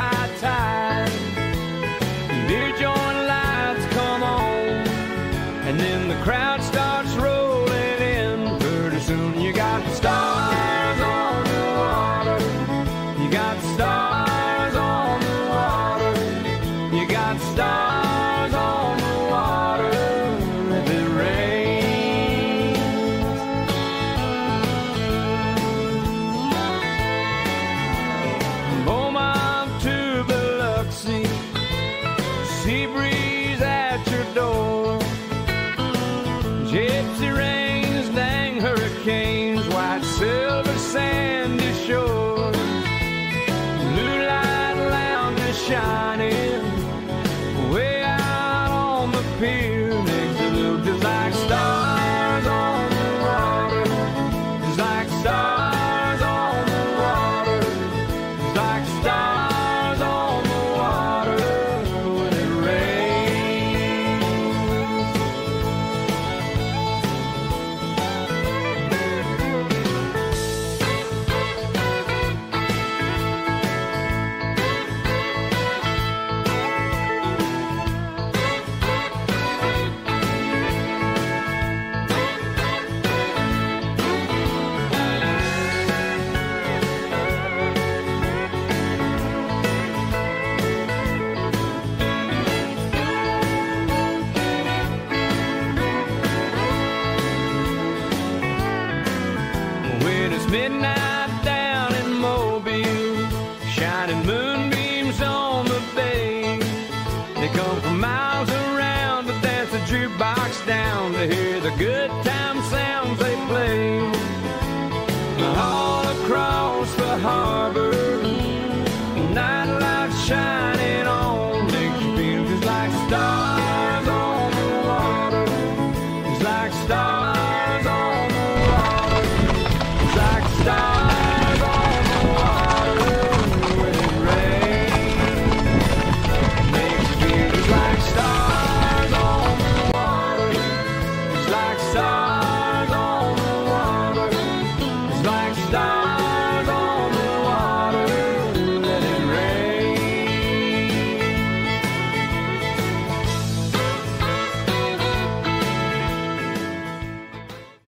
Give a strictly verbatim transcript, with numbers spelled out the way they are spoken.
high tide. Beer joint lights come on, and then the crowd starts rolling in. Pretty soon you got the stars on the water. You got the stars on the water. You got the stars on the water if it rains. Beaumont to Biloxi, sea breeze at your door. Gypsy rains, dang hurricanes, white silver sandy shores. Blue light lounges shining way out on the pier. Makes it look just like stars on the water. Just like stars on the water. Just like stars on the water when it rains. When it's midnight down in Mobile, shining moonbeams on the bay. They come from miles around to dance the jukebox down to hear the good time sounds they play. All across the harbor, night lights shining on, makes you feel just like stars on the water. Just like stars on the water. Just like stars on the water when it rains. Makes you feel just like stars on the water. Just like stars on the water. Just like stars.